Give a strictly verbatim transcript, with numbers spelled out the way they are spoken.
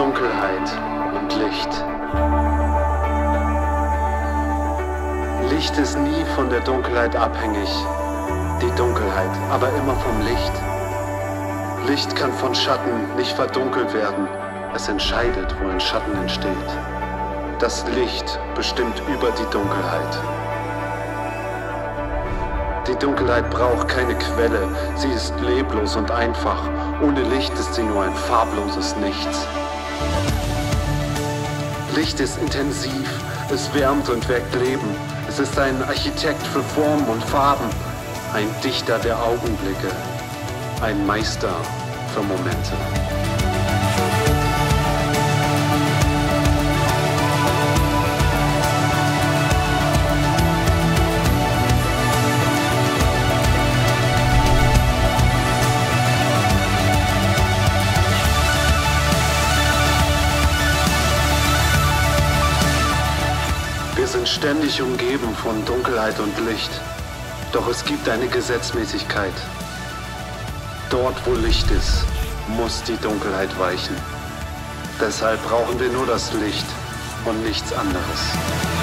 Dunkelheit und Licht. Licht ist nie von der Dunkelheit abhängig, die Dunkelheit aber immer vom Licht. Licht kann von Schatten nicht verdunkelt werden, es entscheidet, wo ein Schatten entsteht. Das Licht bestimmt über die Dunkelheit. Die Dunkelheit braucht keine Quelle, sie ist leblos und einfach. Ohne Licht ist sie nur ein farbloses Nichts. Licht ist intensiv, es wärmt und weckt Leben. Es ist ein Architekt für Formen und Farben, ein Dichter der Augenblicke, ein Meister für Momente. Wir sind ständig umgeben von Dunkelheit und Licht. Doch es gibt eine Gesetzmäßigkeit. Dort, wo Licht ist, muss die Dunkelheit weichen. Deshalb brauchen wir nur das Licht und nichts anderes.